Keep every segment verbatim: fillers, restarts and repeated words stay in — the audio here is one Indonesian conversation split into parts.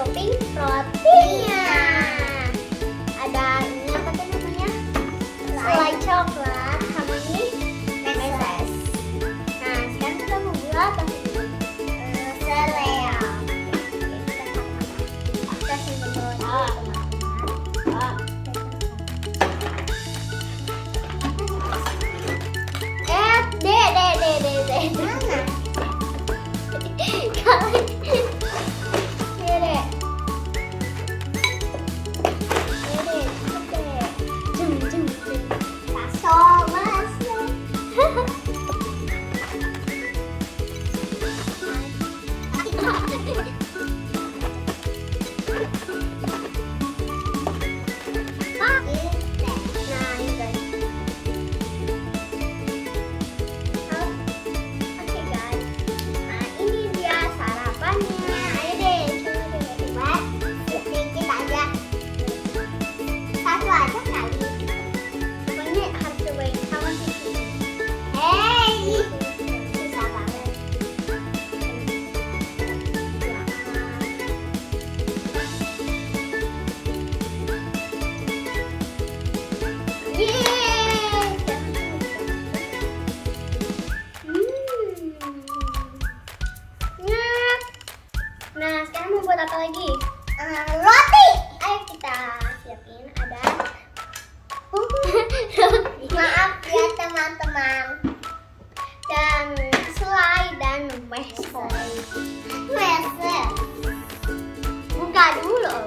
topping proteinnya. Ada ini apa tuh namanya? Selai coklat sama ini meses. Nah sekarang kita mau buat apa? Selea. Kita simpan dulu. Eh, dek, dek, dek, dek, dek. Mana? Kalian. Nah, sekarang mau buat apa lagi? Uh, roti. Ayo kita siapin. Ada maaf ya teman-teman. Dan selai dan meses. Meses. Buka dulu.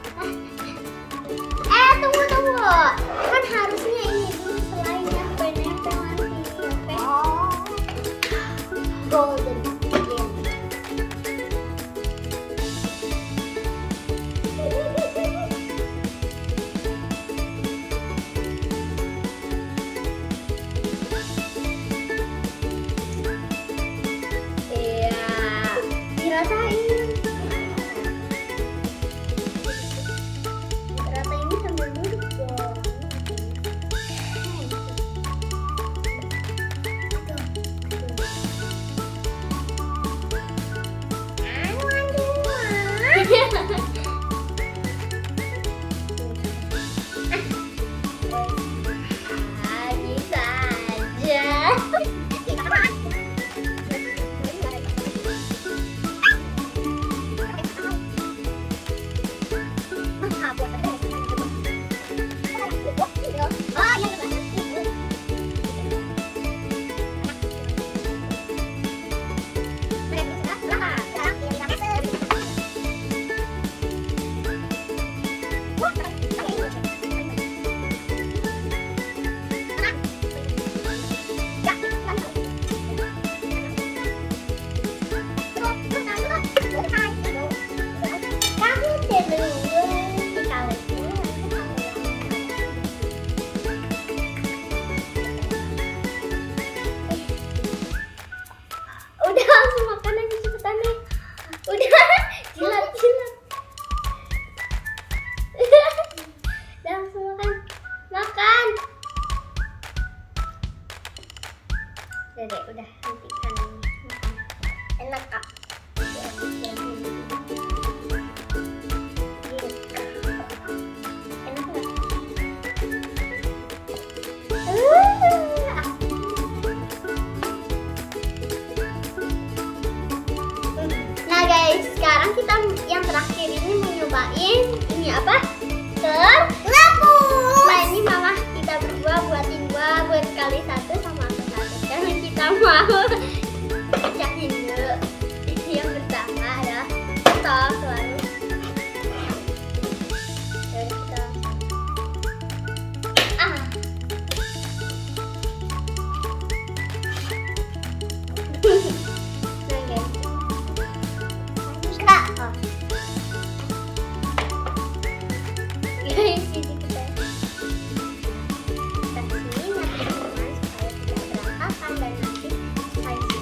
Eh, tunggu tunggu. Kan harusnya ini dulu selainya penempel nanti. Oke. Oh. Golden. Rasain. Rata ini sambil duduk dong. Ah, bisa aja. Dede, udah hentikan makan. Enak kak. Enak nggak? Nah guys, sekarang kita yang terakhir ini mau nyobain ini apa? Telur rebus. Nah ini mama kita berdua buatin dua buat kali satu sama aku satu. Karena kita mau pecahin dulu. Ini yang pertama adalah telur selalu. Jadi kita ah. Nah guys. Kak. Oh. Guys, ini kita kasih minyak teman-teman supaya tidak berantakan dan nanti size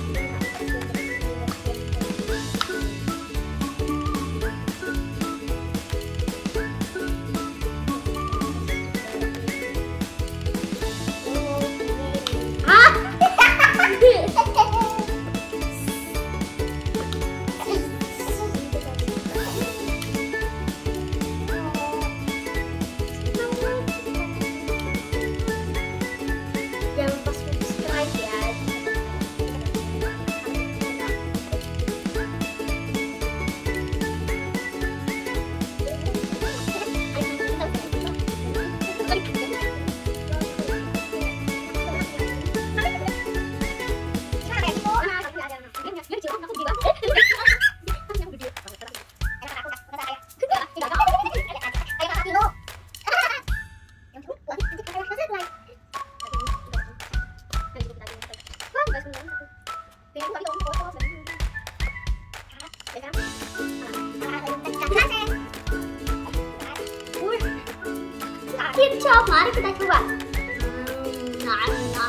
cocok, mari kita coba. Hmm, nah, nah.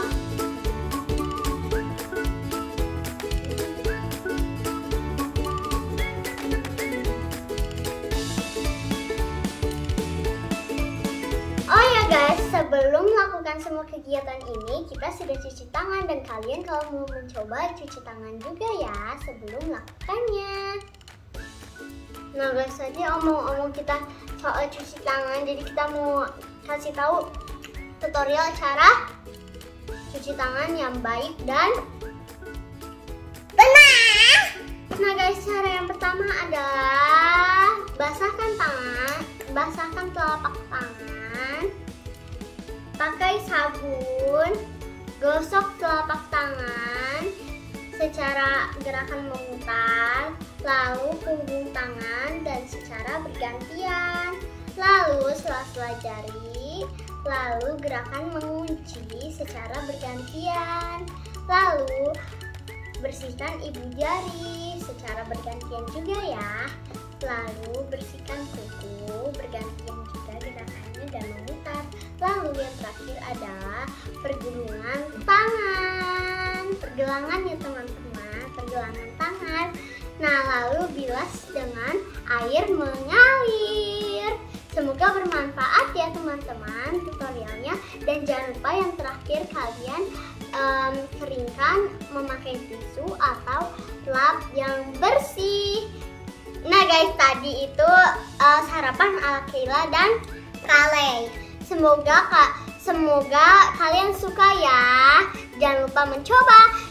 Oh ya guys, sebelum melakukan semua kegiatan ini, kita sudah cuci tangan dan kalian kalau mau mencoba cuci tangan juga ya sebelum melakukannya. Nah guys, tadi omong-omong kita soal cuci tangan, jadi kita mau kasih tahu tutorial cara cuci tangan yang baik dan benar. Nah guys, cara yang pertama adalah basahkan tangan, basahkan telapak tangan, pakai sabun, gosok telapak tangan secara gerakan memutar, lalu punggung tangan dan secara bergantian, lalu sela-sela jari, lalu gerakan mengunci secara bergantian, lalu bersihkan ibu jari secara bergantian juga ya, lalu bersihkan kuku bergantian juga gerakannya dan memutar, lalu yang terakhir adalah pergelangan tangan, pergelangan ya teman-teman, pergelangan tangan. Nah, lalu bilas dengan air mengalir. Semoga bermanfaat ya teman-teman tutorialnya. Dan jangan lupa yang terakhir kalian um, keringkan memakai tisu atau lap yang bersih. Nah guys, tadi itu uh, sarapan ala Kayla dan Kale. Semoga kak, semoga kalian suka ya. Jangan lupa mencoba.